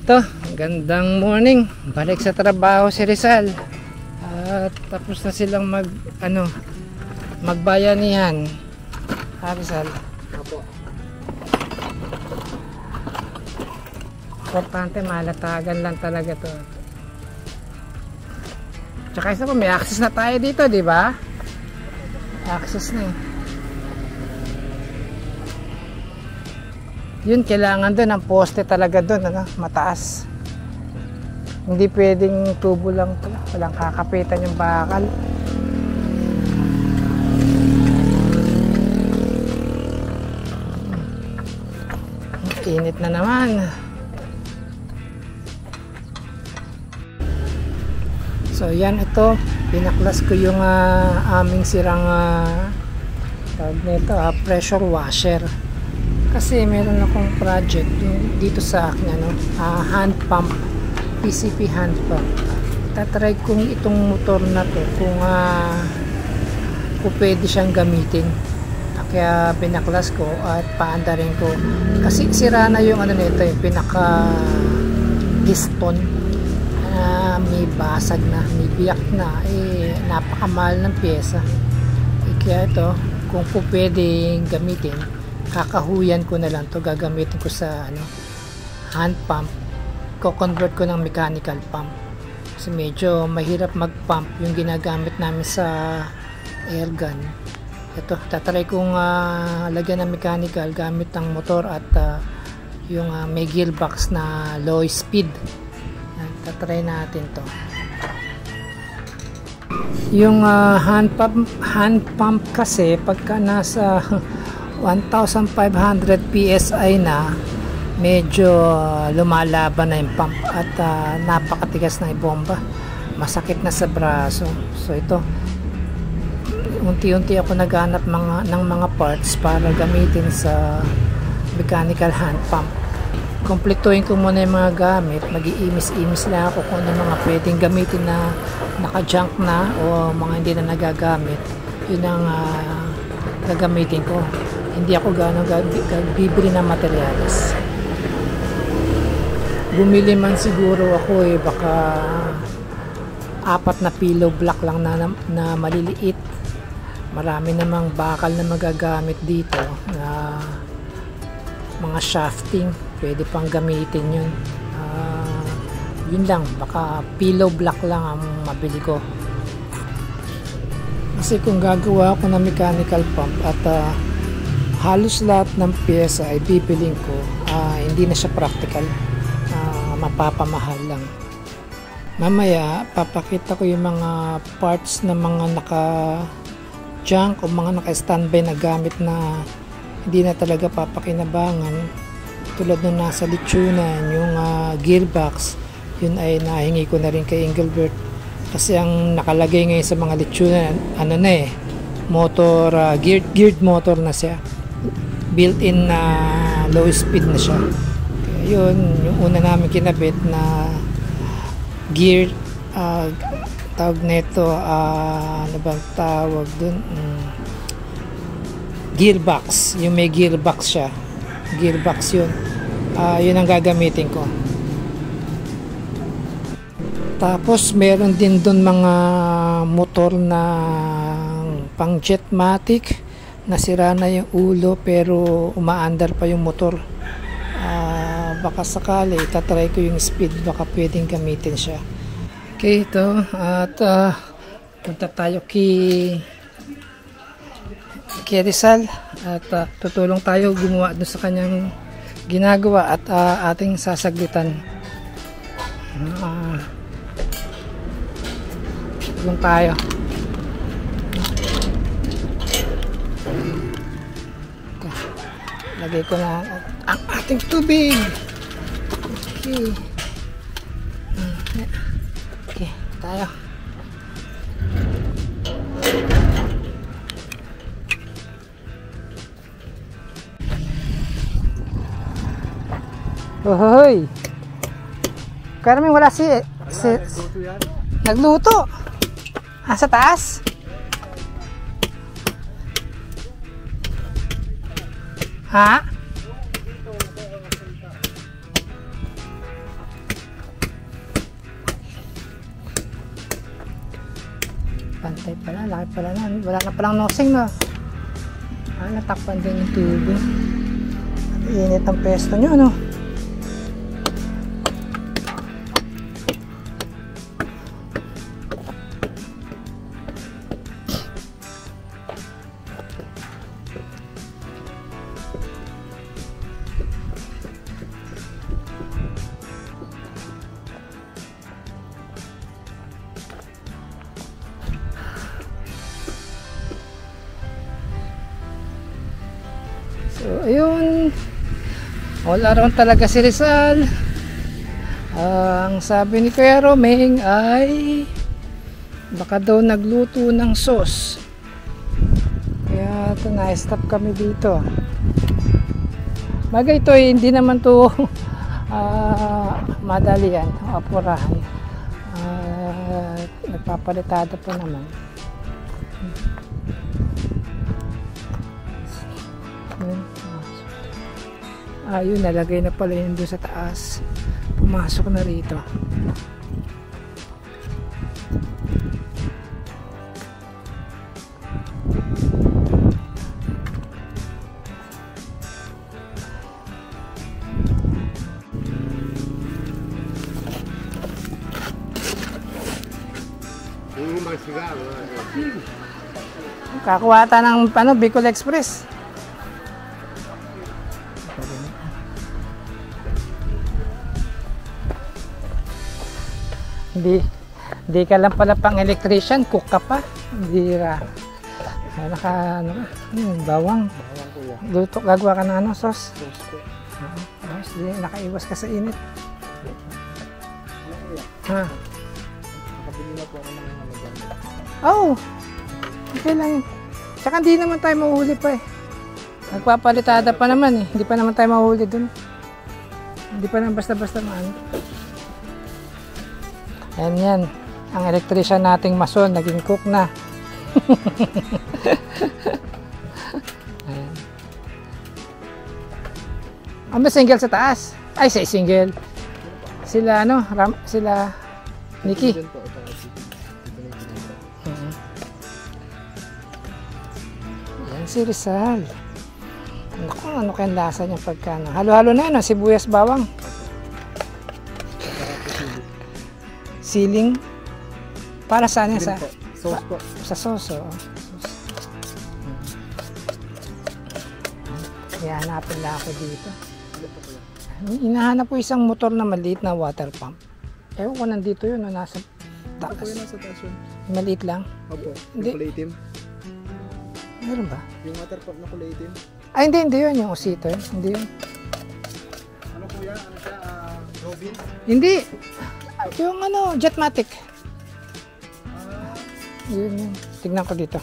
Ito, gandang morning. Balik sa trabaho si Rizal. At tapos na silang magbayanihan. Rizal. Opo. Importante, malatagan lang talaga to. Tsaka isa po, may access na tayo dito, di ba? Access na eh. Yun, kailangan doon ang poste talaga doon, mataas. Hindi pwedeng tubo lang pala, walang kakapitan yung bakal. Init na naman. So yan, ito pinaklas ko yung aming sirang tawag nito, pressure washer. Kasi meron akong project dito sa akin, hand pump, PCP hand pump. Tatry kong itong motor na to kung pwede siyang gamitin. Kaya pinaklas ko at paandarin ko. Kasi sira na yung nito, yung pinaka piston. May basag na, may biyak na. Napakamahal ng pyesa. Kaya ito, kung pwedeng gamitin, kakahuyan ko na lang to, gagamitin ko sa hand pump. Ko-convert ko ng mechanical pump kasi medyo mahirap mag-pump yung ginagamit namin sa air gun. Ito, tatry kong lagyan ng mechanical gamit ng motor at yung may gearbox na low speed. Tatry natin to. Yung hand pump kasi pagka nasa 1,500 PSI na, medyo lumalaban na yung pump at napakatigas na yung bomba. Masakit na sa braso. So ito, unti-unti ako naghanap ng mga parts para gamitin sa mechanical hand pump. Kumpletuhin ko muna yung mga gamit. Mag-iimis-imis lang ako kung ano mga pwedeng gamitin na naka-junk na o mga hindi na nagagamit. Yun ang gagamitin ko. Hindi ako gano'ng bibili ng materyales. Bumili man siguro ako baka 4 na pillow block lang na maliliit. Marami namang bakal na magagamit dito na mga shafting, pwede pang gamitin yun. Yun lang, baka pillow block lang ang mabili ko. Kasi kung gagawa ako ng mechanical pump at halos lahat ng pyesa ay bibiling ko, hindi na siya practical, mapapamahal lang. Mamaya papakita ko yung mga parts na mga naka junk o mga naka standby na gamit na hindi na talaga papakinabangan, tulad nung nasa lechonan, yung gearbox. Yun ay nahingi ko na rin kay Engelbert kasi ang nakalagay ngayon sa mga lechonan motor, geared motor na siya, built-in na low speed na siya. Kaya yun, yung una namin kinabit na gear, tawag nito, ano bang tawag dun, gearbox, yung may gearbox siya, gearbox yun. Yun ang gagamitin ko. Tapos meron din dun mga motor na pang Jetmatic, nasira na yung ulo pero umaandar pa yung motor. Baka sakali tatry ko yung speed, baka pwedeng gamitin siya. Okay, ito at punta tayo kay Rizal at tutulong tayo gumawa doon sa kanyang ginagawa at ating sasaglitan. Tulong tayo. Lagay ko na ang ating tubig. Okay. Okay, tayo. Hoy! Karaming wala si nagluto. Sa taas. Ha? Pantay pala, laki pala na. Wala na palang nosing, no? Natakpan din yung tubo. Init ang pesto nyo, no? So, ayun. All around talaga si Rizal. Ang sabi ni Kuya Romeng ay baka daw nagluto ng sauce. Kaya ito, na-stop kami dito. Bagay ito, hindi naman to madali yan, apurahan. Nagpapalitada po naman. Ayun, nalagay na pala yun doon sa taas. Pumasok na rito. Kakuha ta ng Bicol Express. Hindi ka lang pala pang electrician, cook ka pa. Hindi bawang. Luto, gagawa ka ng sauce. Nakaiwas ka sa init. Ha? Nakabili na po ako ng Oh, okay lang yun. Tsaka hindi naman tayo mahuhuli pa eh. Nagpapalitada pa naman eh. Hindi pa naman tayo mahuhuli dun. Hindi pa naman basta-basta maano. Ayan yan. Ang electrician nating mason, naging cook na. Ayan. Ang ba single sa taas? Ay, say single. Sila sila Nikki. Yan si Rizal. Naku, ano kayang lasa niya pagka halo-halo na yun, sibuyas, bawang. Siling. Para saan yan? Sauce po. Sa sauce, oh. Ihanapin lang ako dito. Inahanap ko isang motor na maliit na water pump. Ewan ko nandito yun, nasa taas. Ito po yun nasa taas yun. Maliit lang. Opo, Hindi. yung kulay itim. Meron ba? Yung water pump na kulay itim. Ay, hindi yun. Yung Osito yun. Hindi yun. Ano po yan? Ano siya? Robin? Hindi. Yung Jetmatic. Yun. Tignan ko dito.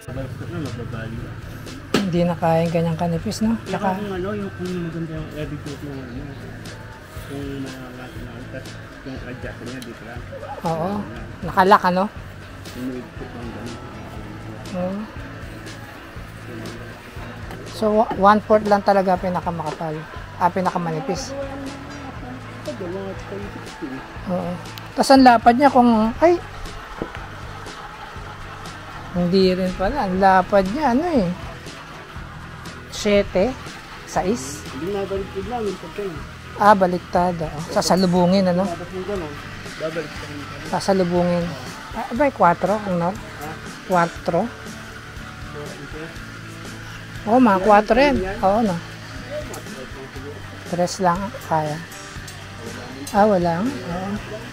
Hindi na kaya ganyang kanipis, no? Tsaka kung yung maganda yung everyday mo, kung nakakita, yung adjust niya dito lang. Oo. Nakalak, ano? Yung may-put lang gano'n. Oo. So, 1/4 lang talaga pinakamakapal. Pinakamanipis. Ito, mga 360. Oo. Tapos ang lapad niya kung, hindi rin pala. Ang lapad niya, 7, 6. Hindi na balik lang yung pagkain. Baliktad. Sasalubungin, ano? Tapos yung gano'n, babalik sa kanya. Sasalubungin. 4 ang not? 4? Oo, mga 4 rin. Oo, no? 3 lang, kaya. Wala. Oo.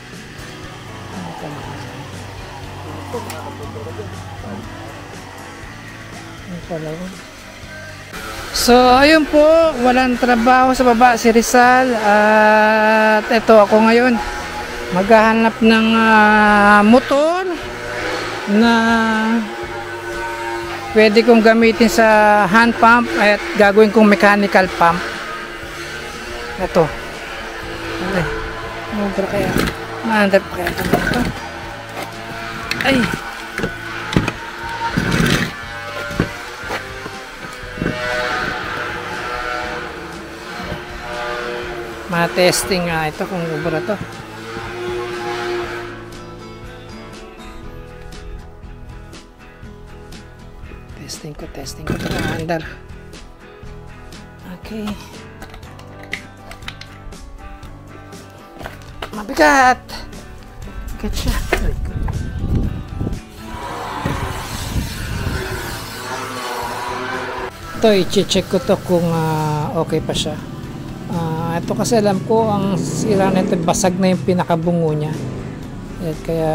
So, ayun po, walang trabaho sa baba si Rizal at ito ako ngayon maghahanap ng motor na pwede kong gamitin sa hand pump at gagawin kong mechanical pump. Ito. Ano kaya? Maandap kaya ito. Ay! Ma-testing nga ito kung ubra to. Testing ko ito under. Okay. Mabigat! Bigat siya. Ito, i-check ko to kung okay pa siya. Ito kasi alam ko ang sira na ito, basag na yung pinakabungo niya. Kaya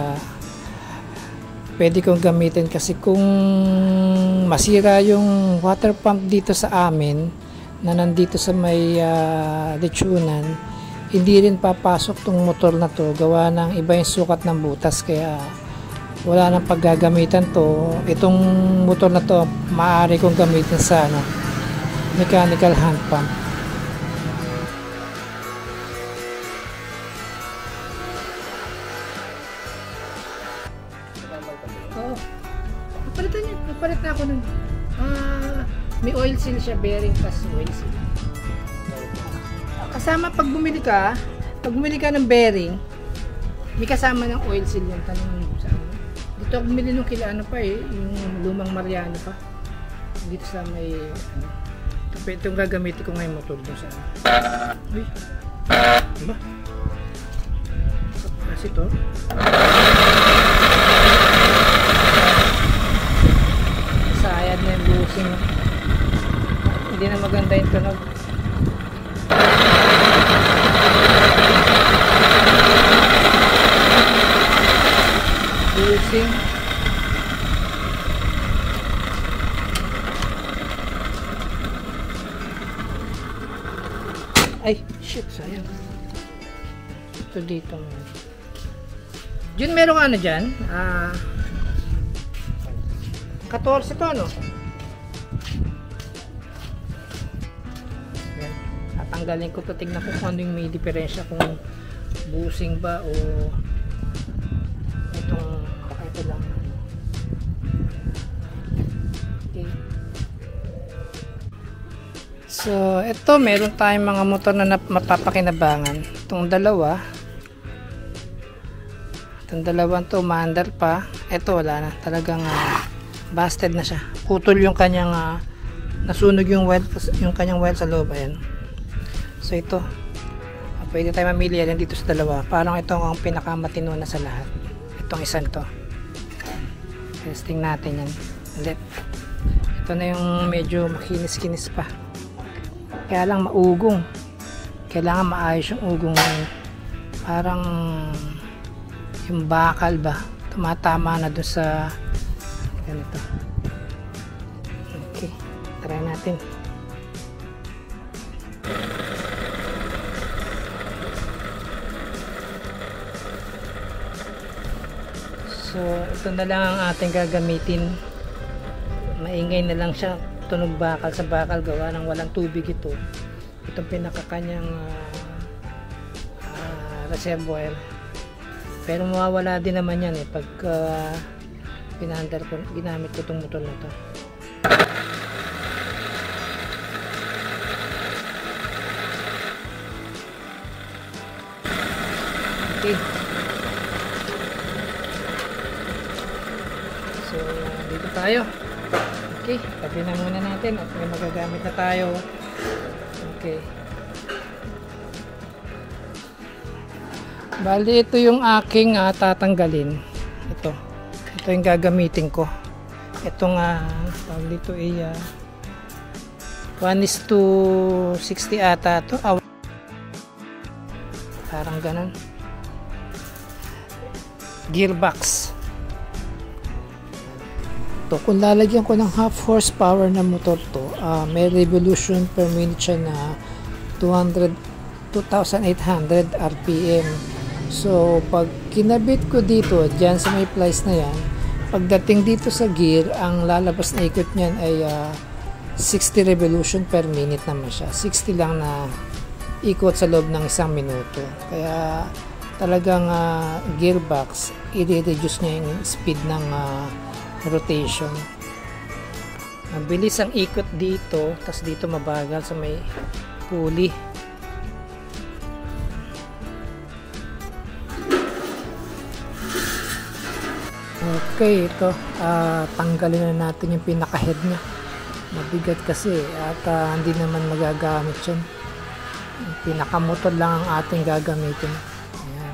pwede kong gamitin kasi kung masira yung water pump dito sa amin na nandito sa may lechonan, hindi rin papasok tong motor na to gawa ng iba yung sukat ng butas, kaya wala nang paggagamitan to. Itong motor na to maaari kong gamitin sa mechanical hand pump. Oo. Napalit na ako nun. May oil seal siya, bearing plus oil seal. Kasama pag bumili ka ng bearing, may kasama ng oil seal yung tanong mo sa ano. Dito ako bumili nung yung lumang Mariano pa. Dito sa may itong gagamitin ko ngayon motor doon sa uy, diba? Kasi ito sayad na yung busing, hindi na maganda yung tunog. Busing ay shit, sayang ito dito. Diyan meron ka dyan 14 to, no? Yan. Tatanggalin ko to, tignan ko kung ano yung may diferensya, kung busing ba o itong baka ito lang. Okay. So ito, meron tayong mga motor na mapapakinabangan. Itong dalawa, itong dalawang to maandar pa. Ito wala na, talagang busted na siya. Putol yung kanyang nasunog yung kanyang wire sa loob. Ayan. So ito, pwede tayo mamili yan dito sa dalawa. Parang ito ang pinakamatino na sa lahat. Itong isang to. Testing natin yan ulit. Ito na yung medyo makinis-kinis pa. Kaya lang maugong. Kailangan maayos yung ugong. Parang yung bakal ba, tumatama na doon sa ganito. Okay, try natin. So ito na lang ang ating gagamitin. Maingay na lang siya, tunog bakal sa bakal, gawa ng walang tubig ito. Itong pinakakanyang reservoir, pero mawawala din naman yan pag ginamit ko itong motor na to. Okay, so dito tayo. Okay, tabi na muna natin at may magagamit na tayo. Okay, bali ito yung aking tatanggalin. Ito yung gagamitin ko. Itong tawag dito ay 1:60 ata to. Parang ganun. Gearbox. To, kung lalagyan ko ng half horsepower na motor to, may revolution per minute siya na 2,800 RPM. So pag kinabit ko dito dyan sa may place na yan, pagdating dito sa gear, ang lalabas na ikot nyan ay 60 revolution per minute naman siya. 60 lang na ikot sa loob ng 1 minuto. Kaya talagang gearbox, i-reduce niya yung speed ng rotation. Mabilis ang ikot dito, tas dito mabagal sa may pulley. Okay, ito. Tanggalin na natin yung pinaka-head niya. Mabigat kasi at hindi naman magagamit yun. Yung pinaka-motor lang ang ating gagamitin. Ayan.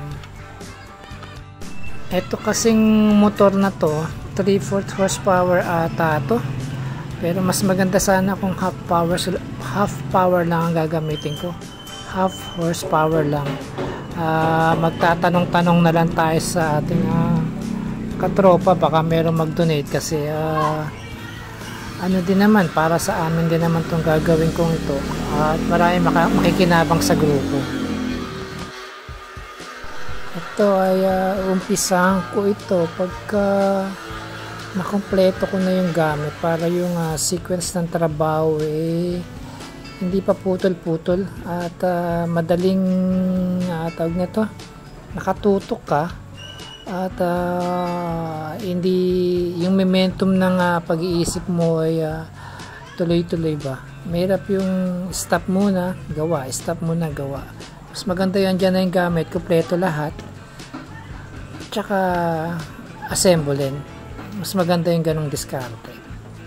Ito kasing motor na to, 3/4 horsepower ata to. Pero mas maganda sana kung half power lang ang gagamitin ko. Half horsepower lang. Magtatanong-tanong na lang tayo sa ating katropa, baka meron mag-donate kasi ano din naman, para sa amin din naman itong gagawin kong ito at marami makikinabang sa grupo. Ito ay umpisahan ko ito pagka nakompleto ko na yung gamit para yung sequence ng trabaho hindi pa putol-putol at madaling tawag nito, nakatutok ka at hindi yung momentum ng pag-iisip mo ay tuloy-tuloy ba. Mahirap yung stop muna, gawa, stop muna, gawa. Mas maganda yan, dyan na yung gamit, kumpleto lahat, tsaka assemble. Mas maganda yung ganong diskarte.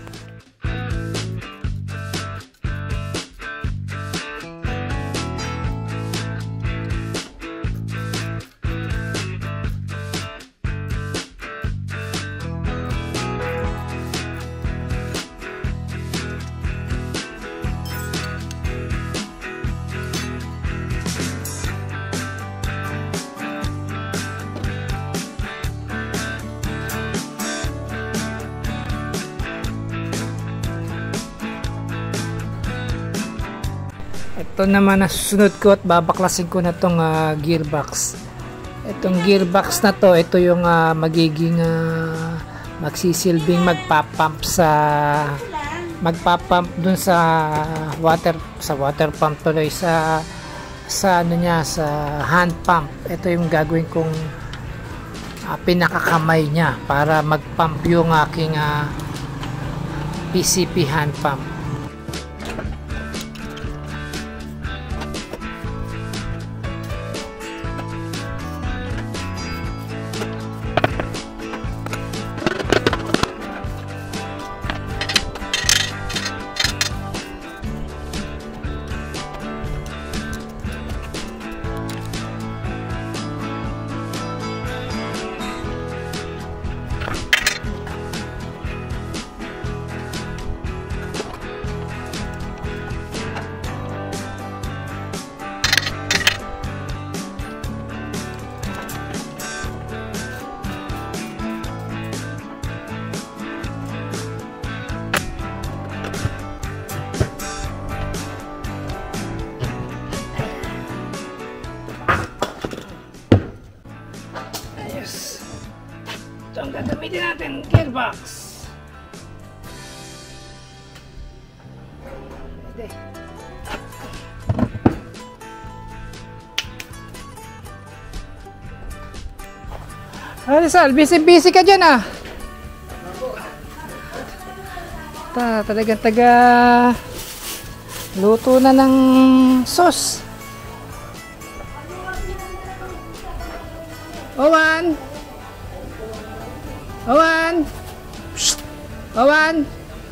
Ito naman na susunod ko at babaklasin ko na tong gearbox. Itong gearbox na to, ito yung magiging magsisilbing magpapump dun sa water pump tuloy sa ano niya, sa hand pump. Ito yung gagawin kong pinakakamay niya para magpump yung aking PCP hand pump. Ito ang gagamitin natin, gearbox. Pwede. Rizal, busy ka dyan talagang taga luto na ng sauce. Owan! Owan! Owan!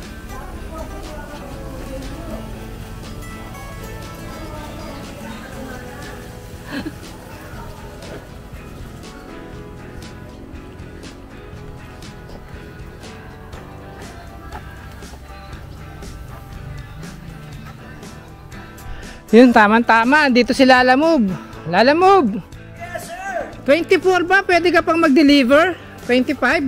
Yun, tama-tama. Dito si Lala Move. Lala Move! Yes, sir! 24 ba? Pwede ka pang mag-deliver? 25?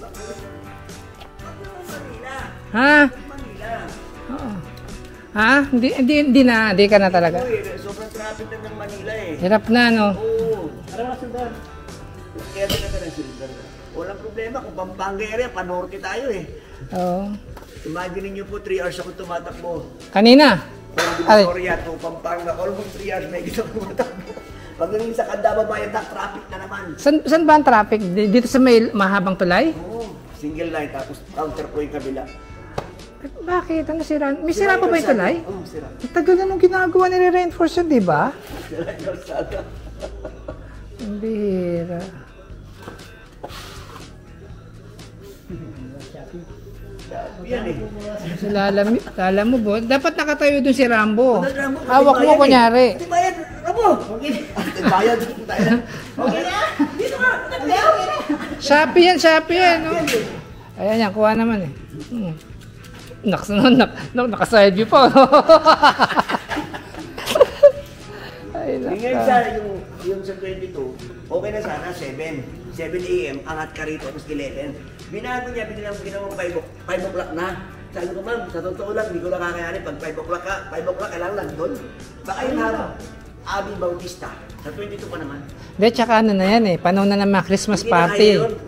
Ha? Oo. Ha? Hindi ka na talaga. Sobrang traffic na ng Manila Hirap na, no? Oo. Tara, sundar. Kaya din na ng sundar. Walang problema kung Pampanga area, panorte tayo Oo. Imagine niyo po 3 hours ako tumatakbo. Kanina? Victoria to Pampanga, almost 3 hours may gisang tumatakbo. Pagdating sa Candaba Bayan, traffic na naman. Saan ba ang traffic? Dito sa may mahabang tulay? Oo. Single line, tapos counter po yung kabila. Bakit? Ano sira? May sira pa ba yung tulay? Oo, sira. Tagal na nung ginagawa nire-reinforce yun, di ba? Sira yung kalsada. Ang bihira. Yan eh. So, lala mo bo, dapat nakatayo dun si Rambo. Rambo, Hawak mo bayad kunyari. Ate Bayan, Rambo! Okay bayad. Okay na? Dito ka! Shopee yan, no? Ayan yan, kuha naman eh. Naka-side view pa. Ay, Ngayon sa yung sa 22, okay na sana, 7 a.m. angat ka rito, tapos 11. Binago niya, biglang 5 o'clock na. Sabi ko, ma'am, sa totoo lang, hindi ko nakakayanin. Pag 5 o'clock ka, 5 o'clock, kailangan lang doon. Baka yun harap. Abi Bautista, sa 22 pa naman. Hindi, tsaka ano na yan eh, panahon na ng mga Christmas Hindi na kaya party. yun.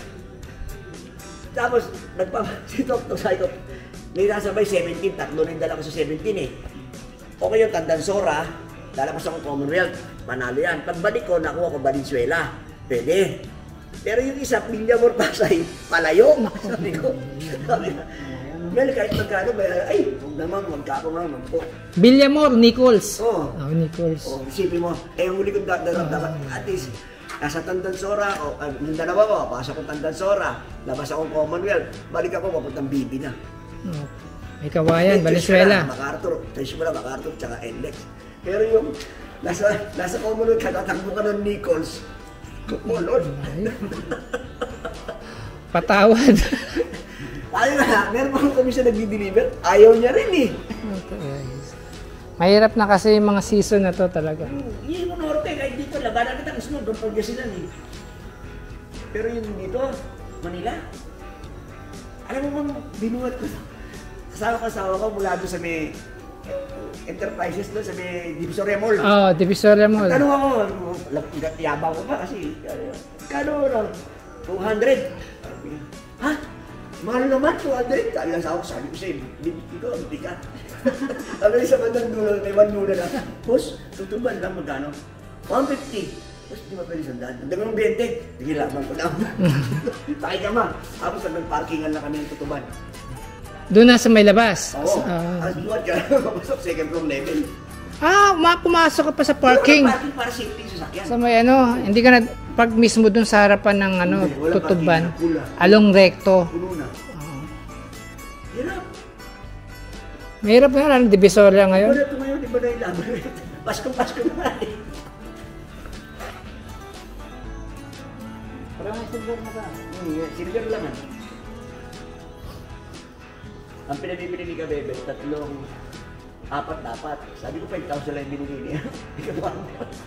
Tapos, si Tok, sabi ko, may nasabay 17, tatlo rin dala ko sa 17 eh. Okay yung Tandansora, lalabas ako Commonwealth, panalo yan. Pagbalik ko, nakuha ko Valenzuela, pwede. Pero yung isa, Villamor Pasay, palayo. Sabi ko, well, kahit magkano, ay, huwag naman, magkako nga, magpo. Villamor, Nichols. Oo. Oh, Nichols. Oh, isipin mo, yung huli kong dapat, at least, nasa Tandansora, yung dalawa ko, pasok ko Tandansora, labas akong Commonwealth, balik ako, papuntang Bibi na. Oh. May kawayan, Valenzuela. MacArthur, MacArthur, tsaka NLEX. Pero yung nasa Commonwealth, katatakbo ka ng Nichols, kumulod. Patawad. Ayaw na, meron pa kami siya nag-deliver, ayaw niya rin eh. Okay. Mahirap na kasi yung mga season na to talaga. Yung norte, kahit dito, labanan kita ng snow, doon Pangasinan eh. Pero yung dito, Manila, alam mo bang binuhat ko, kasama ko mula doon sa may Enterprises doon sa may Divisoria Mall. Oo, Divisoria Mall. Tanong ako, yabang ko pa kasi, kano lang, 200. Ha? Mahal naman, 200. Sabi ko sa'yo, ikaw, hindi ka. Sabi sa bandang dulo, may manuna na, boss, tutuban lang magkano? 150. Boss, di ba pwede sandaan? Ang dagang 20. Sige, laban ko lang. Takay ka ma. Tapos nag-parkingan lang kami ng tutuban. Doon na sa may labas? Oo. As buwan ka, papasok second floor level. Pumasok ka pa sa parking. Parking para safety sa sakyan. Sa may hindi ka pag mismo doon sa harapan ng Walang tutuban. parking, pula. Along recto. Puno na. Hirap. Mahirap na lang, Divisoria ngayon. Iba na ito ngayon, iba na yung laban. Pasko na eh. Parang may silver na ka. Silver lang ah. Ang pinabibili ni Kabebe, 4 dapat. Sabi ko 5,000 lang binili niya. Hindi ka buwan.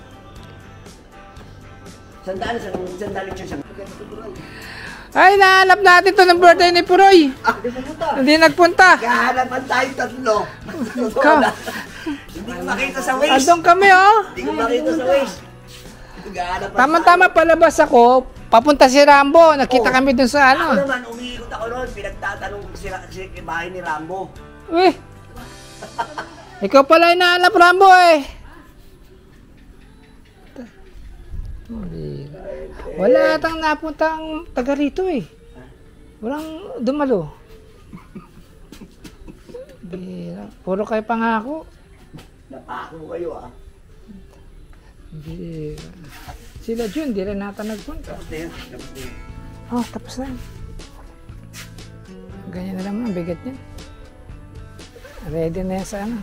Sandali siya. Ay, nahanap natin to ng birthday ni Puroy. Hindi nagpunta. Kahanapan tayo 3. Hindi ko makita sa waist. Andun kami, oh. Hindi ko makita sa waist. Tama-tama palabas ako. Papunta si Rambo. Nakita kami dun sa Ako naman, umiikot ako noon. Pinagtatanong ko sa bahay ni Rambo. Uy. Ikaw pala yung nahanap, Rambo, eh. Wala atang napunta ang taga rito, eh. Walang dumalo. Puro kayo pangako. Napako kayo ah. Sila Jun, di rin nata nagpunta. Tapos na yan. Oh, tapos na. Ganyan na lang ang bigat niya. Ready na yan sa ano.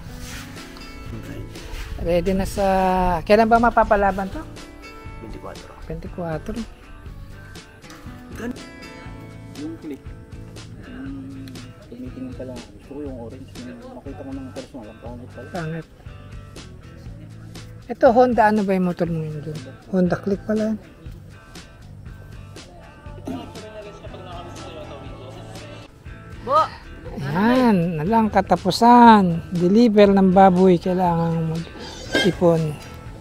Ready na sa... Kailan ba mapapalaban to? 24. Yung click, tumitingin ka lang. Gusto ko yung orange. Makita ko ng personal. Ang pangit pala. Pangit. Ito, Honda. Ano ba yung motor mo yun doon? Honda Click pala. Ayan. Nalang katapusan. Deliver ng baboy. Kailangan mag-ipon.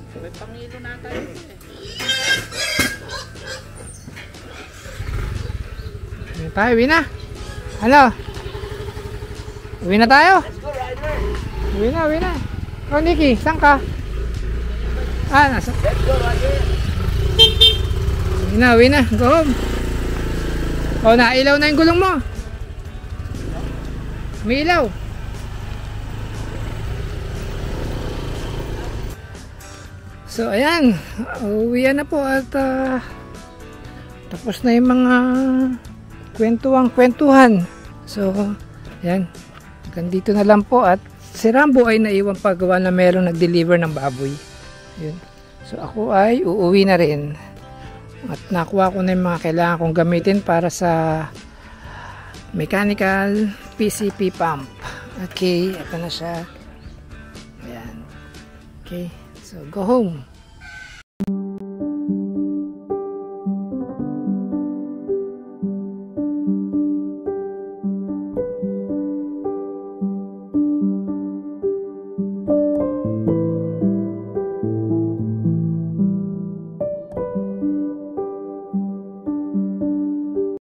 Tayo, uwi na. Ano? Uwi na tayo? Uwi na. Oh, Nikki, saan ka? Nasa? Uwi na. Go home. Oh, nailaw na yung gulong mo. May ilaw. So, ayan. Uwi na po at tapos na yung mga kwentuhan. So, yan. Hanggang na lang po at si Rambo ay naiwan paggawa na merong nag-deliver ng baboy. Yun. So, ako ay uuwi na rin. At nakuha ko na yung mga kailangan kong gamitin para sa mechanical PCP pump. Okay, ito na siya. Ayan. Okay, so go home.